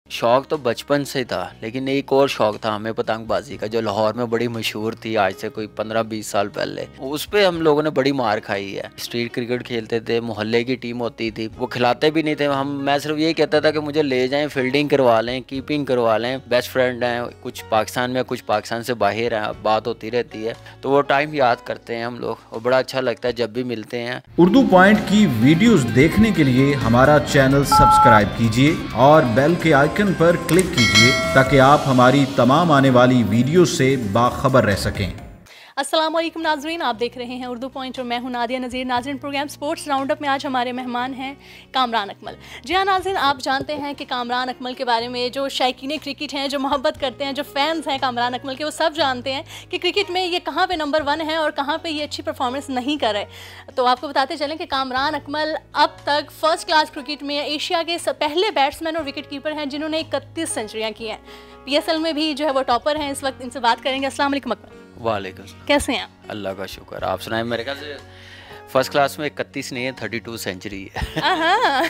शौक़ तो बचपन से था, लेकिन एक और शौक़ था हमें पतंगबाज़ी का, जो लाहौर में बड़ी मशहूर थी आज से कोई 15-20 साल पहले। उस पे हम लोगों ने बड़ी मार खाई है। स्ट्रीट क्रिकेट खेलते थे, मोहल्ले की टीम होती थी, वो खिलाते भी नहीं थे। मैं सिर्फ यही कहता था कि मुझे ले जाएं, फील्डिंग करवा लें, कीपिंग करवा लें। बेस्ट फ्रेंड हैं, कुछ पाकिस्तान में, कुछ पाकिस्तान से बाहर हैं, बात होती रहती है। तो वो टाइम याद करते हैं हम लोग और बड़ा अच्छा लगता है जब भी मिलते हैं। उर्दू पॉइंट की वीडियोस देखने के लिए हमारा चैनल सब्सक्राइब कीजिए और बेल के आइकन पर क्लिक कीजिए ताकि आप हमारी तमाम आने वाली वीडियो से बाखबर रह सकें। अस्सलाम वालेकुम नाज़रीन, आप देख रहे हैं उर्दू पॉइंट और मैं हूं नादिया नज़ीर। नाज़रीन, प्रोग्राम स्पोर्ट्स राउंडअप में आज हमारे मेहमान हैं कामरान अकमल। जी हाँ नाज़रीन, आप जानते हैं कि कामरान अकमल के बारे में जो शौकीन क्रिकेट हैं, जो मोहब्बत करते हैं, जो फैंस हैं कामरान अकमल के, वो सब जानते हैं कि क्रिकेट में ये कहाँ पे नंबर 1 है और कहाँ पे ये अच्छी परफॉर्मेंस नहीं कर रहे। तो आपको बताते चलें कि कामरान अकमल अब तक फर्स्ट क्लास क्रिकेट में एशिया के पहले बैट्समैन और विकेट कीपर हैं जिन्होंने 31 सेंचुरियाँ की हैं। PSL में भी जो है वो टॉपर हैं इस वक्त। इनसे बात करेंगे। अस्सलाम वालेकुम अकमल। वालेकुम, कैसे हैं आप? अल्लाह का शुक्र, आप सुनाएं। मेरे ख्याल से फर्स्ट क्लास में 31 नहीं है, 32 सेंचुरी है।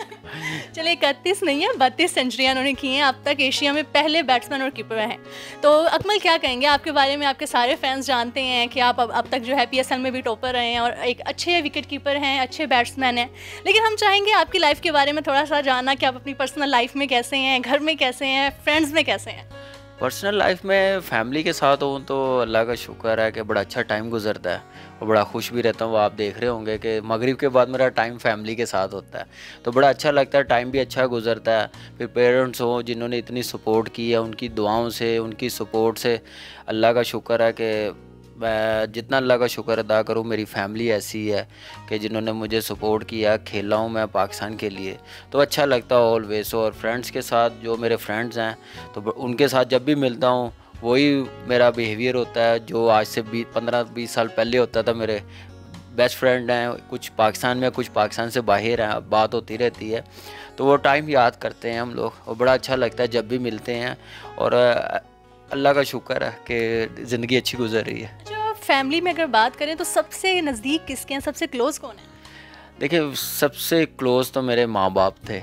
चलिए 31 नहीं है, 32 सेंचुरियाँ उन्होंने की हैं अब तक। एशिया में पहले बैट्समैन और कीपर हैं। तो अकमल, क्या कहेंगे आपके बारे में? आपके सारे फैंस जानते हैं कि आप अब तक जो है PSL में भी टॉपर रहे हैं और एक अच्छे विकेट कीपर हैं, अच्छे बैट्समैन हैं। लेकिन हम चाहेंगे आपकी लाइफ के बारे में थोड़ा सा जानना कि आप अपनी पर्सनल लाइफ में कैसे हैं, घर में कैसे हैं, फ्रेंड्स में कैसे हैं? पर्सनल लाइफ में फैमिली के साथ हूँ तो अल्लाह का शुक्र है कि बड़ा अच्छा टाइम गुजरता है और बड़ा खुश भी रहता हूँ। वो आप देख रहे होंगे कि मगरिब के बाद मेरा टाइम फैमिली के साथ होता है, तो बड़ा अच्छा लगता है, टाइम भी अच्छा गुजरता है। फिर पेरेंट्स हो जिन्होंने इतनी सपोर्ट की है, उनकी दुआओं से, उनकी सपोर्ट से अल्लाह का शुक्र है कि मैं जितना अल्लाह का शुक्र अदा करूँ, मेरी फैमिली ऐसी है कि जिन्होंने मुझे सपोर्ट किया। खेला हूँ मैं पाकिस्तान के लिए तो अच्छा लगता है ऑलवेज। और फ्रेंड्स के साथ, जो मेरे फ्रेंड्स हैं, तो उनके साथ जब भी मिलता हूँ वही मेरा बिहेवियर होता है जो आज से 15-20 साल पहले होता था। मेरे बेस्ट फ्रेंड हैं, कुछ पाकिस्तान में, कुछ पाकिस्तान से बाहर हैं, बात होती रहती है। तो वो टाइम याद करते हैं हम लोग और बड़ा अच्छा लगता है जब भी मिलते हैं। और अल्लाह का शुक्र है कि ज़िंदगी अच्छी गुजर रही है। जो फैमिली में अगर बात करें तो सबसे नज़दीक किसके हैं, सबसे क्लोज़ कौन है? देखिए, सबसे क्लोज़ तो मेरे माँ बाप थे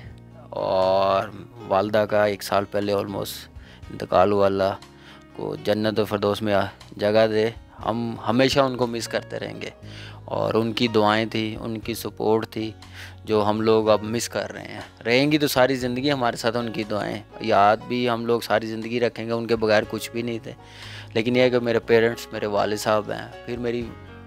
और वालदा का 1 साल पहले ऑलमोस्ट इंतकाल हुआ। अल्लाह को जन्नत और फिरदौस में जगह दे। हम हमेशा उनको मिस करते रहेंगे और उनकी दुआएं थी, उनकी सपोर्ट थी जो हम लोग अब मिस कर रहे हैं। रहेंगी तो सारी ज़िंदगी हमारे साथ उनकी दुआएं, याद भी हम लोग सारी ज़िंदगी रखेंगे। उनके बगैर कुछ भी नहीं थे। लेकिन यह है कि मेरे पेरेंट्स, मेरे वालिद साहब हैं, फिर मेरी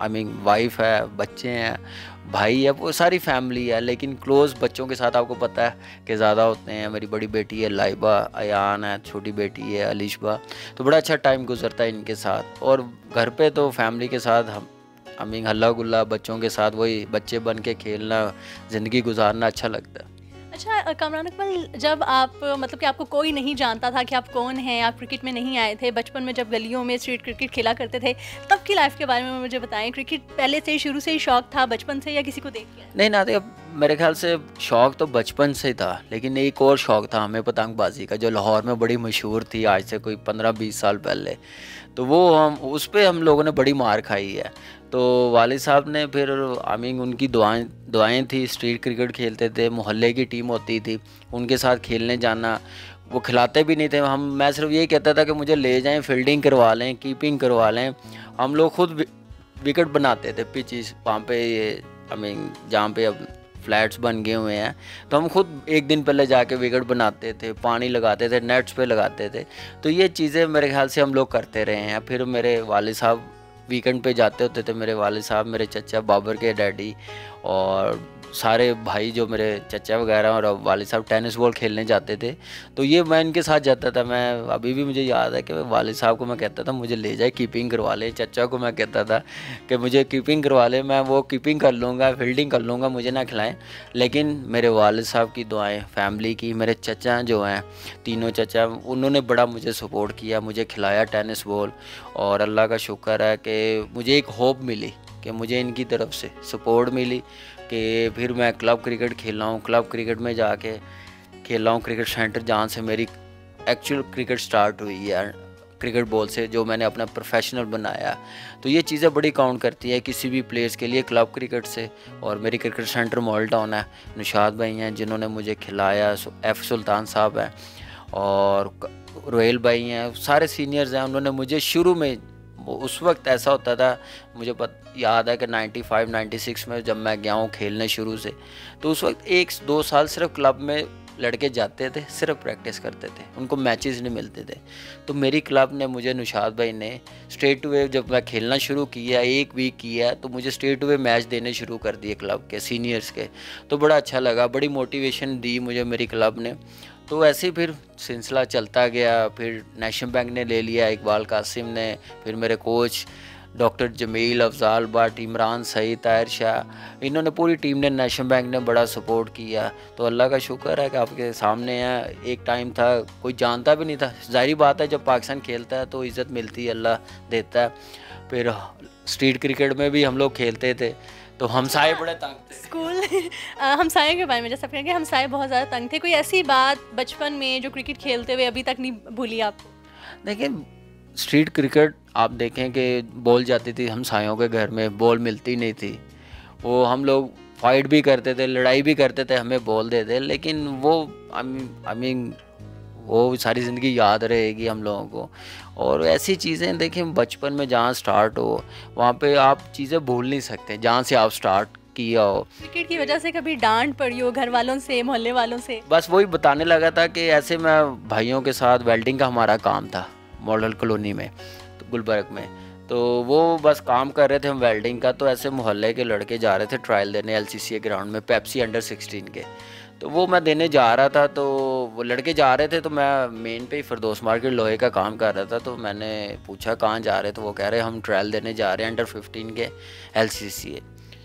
वाइफ है, बच्चे हैं, भाई है, वो सारी फैमिली है। लेकिन क्लोज़ बच्चों के साथ आपको पता है कि ज़्यादा होते हैं। मेरी बड़ी बेटी है लाइबा, अयान है, छोटी बेटी है अलिशबा। तो बड़ा अच्छा टाइम गुजरता है इनके साथ। और घर पे तो फैमिली के साथ हम हल्ला गुल्ला, बच्चों के साथ वही बच्चे बन के खेलना, ज़िंदगी गुजारना अच्छा लगता है। अच्छा कामरान अकमल, जब आप मतलब कि आपको कोई नहीं जानता था कि आप कौन हैं, आप क्रिकेट में नहीं आए थे, बचपन में जब गलियों में स्ट्रीट क्रिकेट खेला करते थे, तब की लाइफ के बारे में मुझे बताएं। क्रिकेट पहले से शुरू से ही शौक था बचपन से या किसी को देख के? नहीं ना, मेरे ख्याल से शौक़ तो बचपन से था, लेकिन एक और शौक़ था हमें पतंगबाज़ी का, जो लाहौर में बड़ी मशहूर थी आज से कोई 15-20 साल पहले। तो वो उस पर हम लोगों ने बड़ी मार खाई है। तो वालिद साहब ने फिर उनकी दुआएं थी। स्ट्रीट क्रिकेट खेलते थे, मोहल्ले की टीम होती थी, उनके साथ खेलने जाना। वो खिलाते भी नहीं थे। मैं सिर्फ यही कहता था कि मुझे ले जाएं, फील्डिंग करवा लें, कीपिंग करवा लें। हम लोग खुद विकेट बनाते थे पिचिस वहाँ पे, ये जहाँ पे अब फ्लैट्स बन गए हुए हैं, तो हम खुद एक दिन पहले जाके विकेट बनाते थे, पानी लगाते थे, नेट्स पे लगाते थे। तो ये चीज़ें मेरे ख्याल से हम लोग करते रहे हैं। फिर मेरे वालिद साहब वीकेंड पे जाते होते थे, मेरे वालिद साहब, मेरे चचा बाबर के डैडी और सारे भाई जो मेरे चचा वगैरह और वालिद साहब टेनिस बॉल खेलने जाते थे। तो ये मैं इनके साथ जाता था। मैं अभी भी मुझे याद है कि वालिद साहब को मैं कहता था मुझे ले जाए, कीपिंग करवा ले। चचा को मैं कहता था कि मुझे कीपिंग करवा ले, मैं वो कीपिंग कर लूँगा, फील्डिंग कर लूँगा, मुझे ना खिलाएं। लेकिन मेरे वालिद साहब की दुआएं, फैमिली की, मेरे चचा जो हैं, तीनों चचा, उन्होंने बड़ा मुझे सपोर्ट किया, मुझे खिलाया टेनिस बॉल। और अल्लाह का शुक्र है कि मुझे एक होप मिली कि मुझे इनकी तरफ से सपोर्ट मिली कि फिर मैं क्लब क्रिकेट खेला हूँ। क्लब क्रिकेट में जाके खेला हूँ, क्रिकेट सेंटर, जहाँ से मेरी एक्चुअल क्रिकेट स्टार्ट हुई है, क्रिकेट बॉल से, जो मैंने अपना प्रोफेशनल बनाया। तो ये चीज़ें बड़ी काउंट करती है किसी भी प्लेयर्स के लिए, क्लब क्रिकेट से। और मेरी क्रिकेट सेंटर मॉडल टाउन है, निशाद भाई हैं जिन्होंने मुझे खिलाया, F सुल्तान साहब हैं। और रोयल भाई हैं, सारे सीनियर्स हैं। उन्होंने मुझे शुरू में, उस वक्त ऐसा होता था, मुझे याद है कि 95 96 में जब मैं गया हूँ खेलने शुरू से, तो उस वक्त 1-2 साल सिर्फ क्लब में लड़के जाते थे, सिर्फ प्रैक्टिस करते थे, उनको मैचेस नहीं मिलते थे। तो मेरी क्लब ने मुझे, नुशाद भाई ने स्ट्रेट वे, जब मैं खेलना शुरू किया 1 वीक किया, तो मुझे स्ट्रेट वे मैच देने शुरू कर दिए क्लब के सीनियर्स के। तो बड़ा अच्छा लगा, बड़ी मोटिवेशन दी मुझे मेरी क्लब ने। तो ऐसे ही फिर सिलसिला चलता गया। फिर नेशनल बैंक ने ले लिया, इकबाल कासिम ने, फिर मेरे कोच डॉक्टर जमील, अफजाल भट्ट, इमरान सईद, ताहिर शाह, इन्होंने, पूरी टीम ने, नेशनल बैंक ने बड़ा सपोर्ट किया। तो अल्लाह का शुक्र है कि आपके सामने है। एक टाइम था कोई जानता भी नहीं था, जाहिर बात है जब पाकिस्तान खेलता है तो इज़्ज़त मिलती है, अल्लाह देता है। फिर स्ट्रीट क्रिकेट में भी हम लोग खेलते थे, तो हमसाए बड़े तंग थे स्कूल। हमसाए के बारे में जैसा कहेंगे, हमसाए बहुत ज़्यादा तंग थे। कोई ऐसी बात बचपन में जो क्रिकेट खेलते हुए अभी तक नहीं भूली आपको? देखिए, स्ट्रीट क्रिकेट आप देखें कि बॉल जाती थी हमसायों के घर में, बॉल मिलती नहीं थी, वो हम लोग फाइट भी करते थे, लड़ाई भी करते थे, हमें बॉल दे दे, लेकिन वो आई मीन वो सारी ज़िंदगी याद रहेगी हम लोगों को। और ऐसी चीज़ें देखें, बचपन में जहाँ स्टार्ट हो वहाँ पे आप चीज़ें भूल नहीं सकते, जहाँ से आप स्टार्ट किया हो। क्रिकेट की वजह से कभी डांट पड़ी हो घर वालों से, मोहल्ले वालों से? बस वही बताने लगा था कि ऐसे मैं भाइयों के साथ, वेल्डिंग का हमारा काम था मॉडल कॉलोनी में, तो गुलबर्ग में, तो वो बस काम कर रहे थे हम वेल्डिंग का। तो ऐसे मोहल्ले के लड़के जा रहे थे ट्रायल देने LCCA ग्राउंड में, पेप्सी अंडर 16 के, तो वो मैं देने जा रहा था। तो वो लड़के जा रहे थे, तो मैं मेन पे ही फिरदौस मार्केट लोहे का काम कर रहा था। तो मैंने पूछा कहाँ जा रहे, तो वो कह रहे हम ट्रायल देने जा रहे हैं अंडर 15 के LCCA।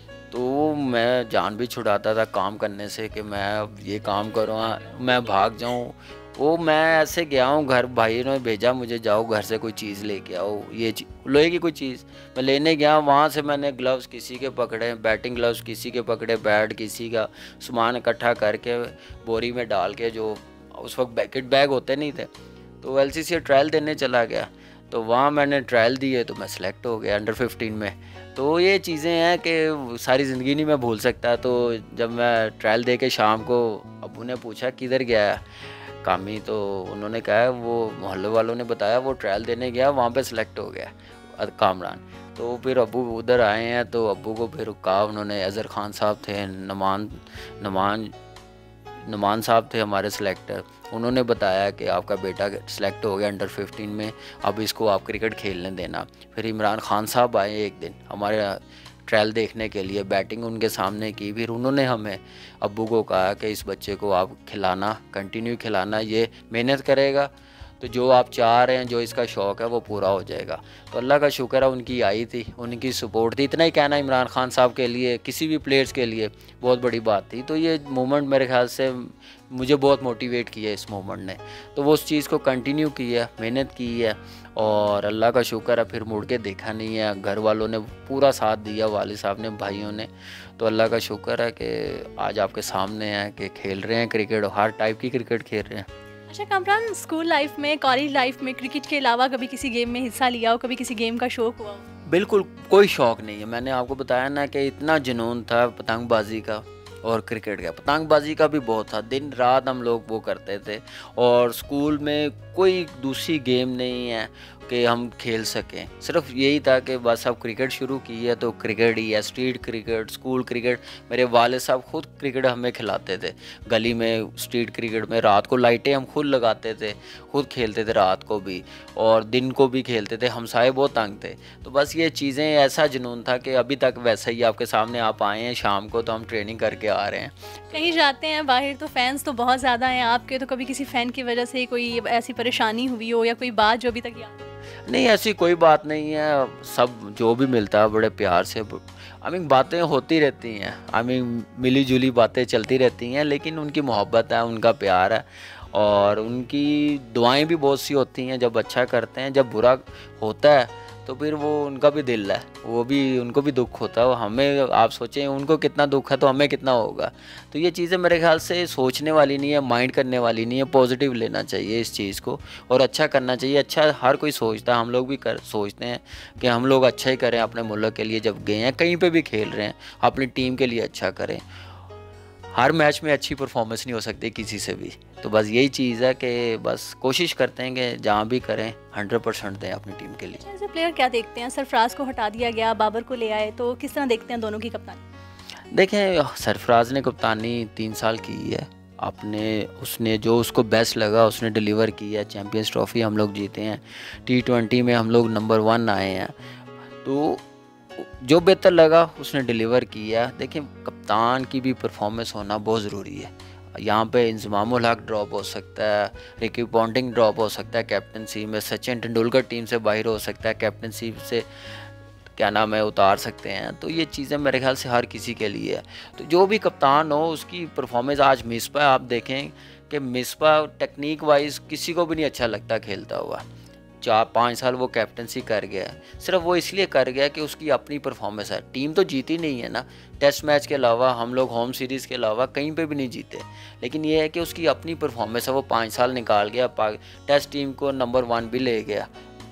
तो मैं जान भी छुड़ाता था काम करने से कि मैं अब ये काम करूँ, मैं भाग जाऊँ। वो मैं ऐसे गया हूँ घर, भाई ने भेजा मुझे, जाओ घर से कोई चीज़ लेके आओ, ये लोहे की कोई चीज़। मैं लेने गया, वहाँ से मैंने ग्लव्स किसी के पकड़े, बैटिंग ग्लव्स किसी के पकड़े, बैट किसी का, सामान इकट्ठा करके बोरी में डाल के, जो उस वक्त बैकेट बैग होते नहीं थे, तो LCCA ट्रायल देने चला गया। तो वहाँ मैंने ट्रायल दिए, तो मैं सिलेक्ट हो गया अंडर 15 में। तो ये चीज़ें हैं कि सारी ज़िंदगी नहीं मैं भूल सकता। तो जब मैं ट्रायल दे के शाम को, अबू ने पूछा किधर गया कामी, तो उन्होंने कहा वो मोहल्ले वालों ने बताया वो ट्रायल देने गया, वहाँ पे सिलेक्ट हो गया कामरान। तो फिर अबू उधर आए हैं, तो अबू को फिर कहा उन्होंने, अज़हर खान साहब थे, नमान साहब थे हमारे सिलेक्टर, उन्होंने बताया कि आपका बेटा सिलेक्ट हो गया अंडर 15 में, अब इसको आप क्रिकेट खेलने देना। फिर इमरान खान साहब आए एक दिन हमारे ट्रायल देखने के लिए, बैटिंग उनके सामने की। फिर उन्होंने हमें, अब्बू को कहा कि इस बच्चे को आप खिलाना, कंटिन्यू खिलाना, ये मेहनत करेगा तो जो आप चाह रहे हैं, जो इसका शौक़ है वो पूरा हो जाएगा। तो अल्लाह का शुक्र है उनकी आई थी, उनकी सपोर्ट थी। इतना ही कहना इमरान खान साहब के लिए, किसी भी प्लेयर्स के लिए बहुत बड़ी बात थी। तो ये मोमेंट मेरे ख्याल से मुझे बहुत मोटिवेट किया इस मोमेंट ने, तो वो उस चीज़ को कंटिन्यू किया, मेहनत की है, और अल्लाह का शुक्र है फिर मुड़ के देखा नहीं है। घर वालों ने पूरा साथ दिया, वालिद साहब ने, भाइयों ने। तो अल्लाह का शुक्र है कि आज आपके सामने हैं कि खेल रहे हैं क्रिकेट, हर टाइप की क्रिकेट खेल रहे हैं। अच्छा कामरान, स्कूल लाइफ में, कॉलेज लाइफ में क्रिकेट के अलावा कभी किसी गेम में हिस्सा लिया हो, कभी किसी गेम का शौक हुआ हो? बिल्कुल कोई शौक़ नहीं है। मैंने आपको बताया ना कि इतना जुनून था पतंगबाजी का और क्रिकेट का। पतंगबाजी का भी बहुत था, दिन रात हम लोग वो करते थे। और स्कूल में कोई दूसरी गेम नहीं है कि हम खेल सकें, सिर्फ यही था कि बस अब क्रिकेट शुरू की है तो क्रिकेट ही है, स्ट्रीट क्रिकेट, स्कूल क्रिकेट। मेरे वालिद साहब खुद क्रिकेट हमें खिलाते थे गली में, स्ट्रीट क्रिकेट में। रात को लाइटें हम खुद लगाते थे, खुद खेलते थे, रात को भी और दिन को भी खेलते थे। हमसाए बहुत तंग थे, तो बस ये चीज़ें, ऐसा जुनून था कि अभी तक वैसा ही आपके सामने आप आए हैं शाम को, तो हम ट्रेनिंग करके आ रहे हैं। कहीं जाते हैं बाहर तो फैंस तो बहुत ज़्यादा हैं आपके, तो कभी किसी फ़ैन की वजह से कोई ऐसी परेशानी हुई हो या कोई बात जो अभी तक याद? नहीं, ऐसी कोई बात नहीं है, सब जो भी मिलता है बड़े प्यार से, बातें होती रहती हैं, मिली जुली बातें चलती रहती हैं, लेकिन उनकी मोहब्बत है, उनका प्यार है और उनकी दुआएं भी बहुत सी होती हैं जब अच्छा करते हैं। जब बुरा होता है तो फिर वो उनका भी दिल है, वो भी, उनको भी दुख होता है। हमें, आप सोचें उनको कितना दुख है तो हमें कितना होगा। तो ये चीज़ें मेरे ख्याल से सोचने वाली नहीं है, माइंड करने वाली नहीं है, पॉजिटिव लेना चाहिए इस चीज़ को और अच्छा करना चाहिए। अच्छा हर कोई सोचता है, हम लोग भी सोचते हैं कि हम लोग अच्छा ही करें अपने मुल्क के लिए। जब गए हैं कहीं पर भी खेल रहे हैं, अपनी टीम के लिए अच्छा करें। हर मैच में अच्छी परफॉर्मेंस नहीं हो सकती किसी से भी, तो बस यही चीज़ है कि बस कोशिश करते हैं कि जहाँ भी करें 100% दें अपनी टीम के लिए। एज ए प्लेयर क्या देखते हैं, सरफराज को हटा दिया गया, बाबर को ले आए, तो किस तरह देखते हैं दोनों की कप्तानी? देखें, सरफराज ने कप्तानी 3 साल की है, उसने जो उसको बेस्ट लगा उसने डिलीवर की है। चैम्पियंस ट्रॉफी हम लोग जीते हैं, T20 में हम लोग नंबर 1 आए हैं, तो जो बेहतर लगा उसने डिलीवर किया। देखिए, कप्तान की भी परफॉर्मेंस होना बहुत ज़रूरी है। यहाँ पे मिसबाह-उल-हक ड्रॉप हो सकता है, रिकी पॉन्टिंग ड्रॉप हो सकता है कैप्टनसी में, सचिन तेंदुलकर टीम से बाहर हो सकता है, कैप्टनसी से क्या नाम है उतार सकते हैं। तो ये चीज़ें मेरे ख्याल से हर किसी के लिए है। तो जो भी कप्तान हो उसकी परफॉर्मेंस, आज मिसबा आप देखें कि मिसबा टेक्निक वाइज किसी को भी नहीं अच्छा लगता खेलता हुआ। 4-5 साल वो कैप्टनसी कर गया है, सिर्फ वो इसलिए कर गया कि उसकी अपनी परफॉर्मेंस है। टीम तो जीती नहीं है ना, टेस्ट मैच के अलावा हम लोग होम सीरीज़ के अलावा कहीं पे भी नहीं जीते, लेकिन ये है कि उसकी अपनी परफॉर्मेंस है। वो 5 साल निकाल गया, टेस्ट टीम को नंबर 1 भी ले गया,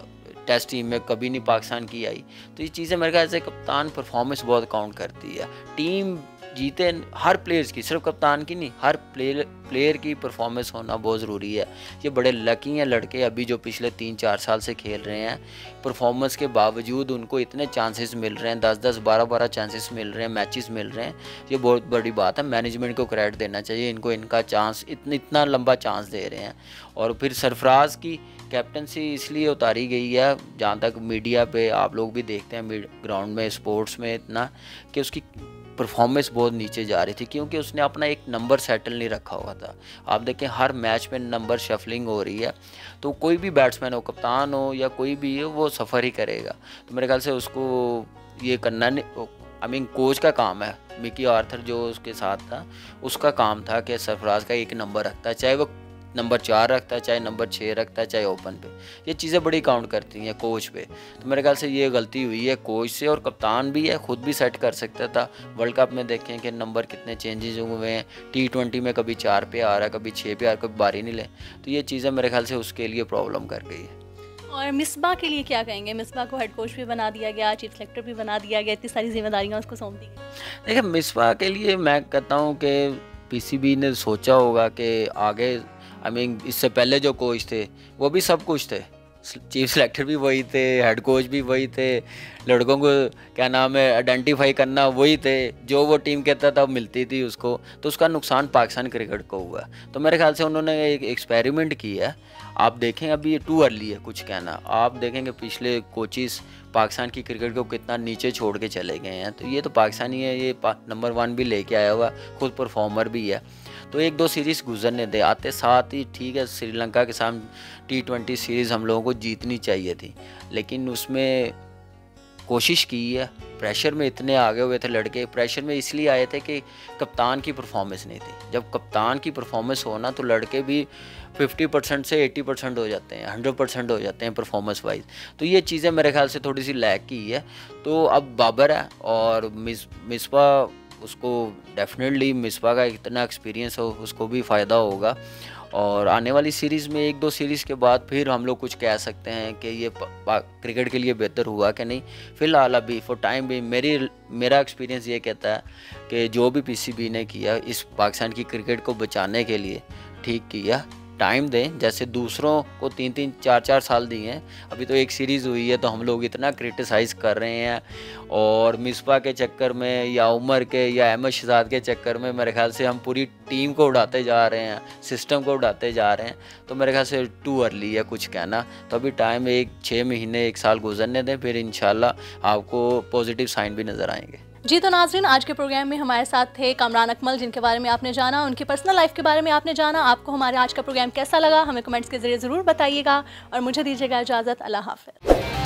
टेस्ट टीम में कभी नहीं पाकिस्तान की आई। तो ये चीज़ें मेरे ख्याल से कप्तान परफॉर्मेंस बहुत काउंट करती है। टीम जीते हर प्लेयर्स की, सिर्फ कप्तान की नहीं, हर प्लेयर की परफॉर्मेंस होना बहुत ज़रूरी है। ये बड़े लकी हैं लड़के अभी जो पिछले 3-4 साल से खेल रहे हैं, परफॉर्मेंस के बावजूद उनको इतने चांसेस मिल रहे हैं, 10-10 12-12 चांसेस मिल रहे हैं, मैचेस मिल रहे हैं। ये बहुत बड़ी बात है, मैनेजमेंट को क्रेडिट देना चाहिए, इनको इनका चांस इतना लंबा चांस दे रहे हैं। और फिर सरफराज की कैप्टनसी इसलिए उतारी गई है, जहाँ तक मीडिया पे आप लोग भी देखते हैं ग्राउंड में, स्पोर्ट्स में, इतना कि उसकी परफॉर्मेंस बहुत नीचे जा रही थी, क्योंकि उसने अपना एक नंबर सेटल नहीं रखा हुआ था। आप देखें हर मैच में नंबर शफलिंग हो रही है, तो कोई भी बैट्समैन हो, कप्तान हो या कोई भी हो, वो सफ़र ही करेगा। तो मेरे ख्याल से उसको ये करना नहीं, कोच का काम है। मिकी आर्थर जो उसके साथ था, उसका काम था कि सरफराज का एक नंबर रखता है, चाहे वो नंबर 4 रखता है, चाहे नंबर 6 रखता है, चाहे ओपन पे। ये चीज़ें बड़ी काउंट करती हैं कोच पे। तो मेरे ख्याल से ये गलती हुई है कोच से, और कप्तान भी है, खुद भी सेट कर सकता था। वर्ल्ड कप में देखें कि नंबर कितने चेंजेस हुए हैं, T20 में कभी 4 पे आ रहा है, कभी 6 पे आ रहा है, कभी बारी नहीं ले। तो ये चीज़ें मेरे ख्याल से उसके लिए प्रॉब्लम कर गई है। और मिसबा के लिए क्या कहेंगे? मिसबा को हेड कोच भी बना दिया गया, चीफ सेलेक्टर भी बना दिया गया, इतनी सारी जिम्मेदारियाँ उसको सौंप दी गई। देखिए, मिसबा के लिए मैं कहता हूँ कि PCB ने सोचा होगा कि आगे इससे पहले जो कोच थे वो भी सब कुछ थे, चीफ सेलेक्टर भी वही थे, हेड कोच भी वही थे, लड़कों को क्या नाम है आइडेंटिफाई करना वही थे, जो वो टीम कहता था मिलती थी उसको। तो उसका नुकसान पाकिस्तान क्रिकेट को हुआ। तो मेरे ख्याल से उन्होंने एक एक्सपेरिमेंट किया है। आप देखें, अभी ये टू अर्ली है कुछ कहना। आप देखेंगे पिछले कोचिस पाकिस्तान की क्रिकेट को कितना नीचे छोड़ के चले गए हैं। तो ये तो पाकिस्तानी है, ये नंबर 1 भी लेके आया हुआ, खुद परफॉर्मर भी है। तो 1-2 सीरीज़ गुजरने दे, आते साथ ही ठीक है श्रीलंका के सामने T20 सीरीज़ हम लोगों को जीतनी चाहिए थी, लेकिन उसमें कोशिश की है। प्रेशर में इतने आगे हुए थे लड़के, प्रेशर में इसलिए आए थे कि कप्तान की परफॉर्मेंस नहीं थी। जब कप्तान की परफॉर्मेंस हो ना, तो लड़के भी 50% से 80% हो जाते हैं, 100% हो जाते हैं परफॉर्मेंस वाइज। तो ये चीज़ें मेरे ख्याल से थोड़ी सी लैक की है। तो अब बाबर है और मिसबा, उसको डेफिनेटली मिसबा का इतना एक्सपीरियंस हो, उसको भी फ़ायदा होगा। और आने वाली सीरीज़ में 1-2 सीरीज़ के बाद फिर हम लोग कुछ कह सकते हैं कि ये क्रिकेट के लिए बेहतर हुआ कि नहीं। फ़िलहाल अभी फॉर टाइम भी मेरा एक्सपीरियंस ये कहता है कि जो भी PCB ने किया इस पाकिस्तान की क्रिकेट को बचाने के लिए ठीक किया। टाइम दें, जैसे दूसरों को 3-3 4-4 साल दिए हैं, अभी तो एक सीरीज़ हुई है तो हम लोग इतना क्रिटिसाइज़ कर रहे हैं। और मिसबा के चक्कर में या उमर के या अहमद शहजाद के चक्कर में मेरे ख्याल से हम पूरी टीम को उड़ाते जा रहे हैं, सिस्टम को उड़ाते जा रहे हैं। तो मेरे ख्याल से टू अर्ली है कुछ कहना। तो अभी टाइम 6 महीने 1 साल गुजरने दें, फिर इंशाल्लाह आपको पॉजिटिव साइन भी नज़र आएंगे। जी तो नाज़रीन, आज के प्रोग्राम में हमारे साथ थे कामरान अकमल, जिनके बारे में आपने जाना, उनकी पर्सनल लाइफ के बारे में आपने जाना। आपको हमारे आज का प्रोग्राम कैसा लगा हमें कमेंट्स के ज़रिए ज़रूर बताइएगा और मुझे दीजिएगा इजाज़त। अल्लाह हाफ़िज़।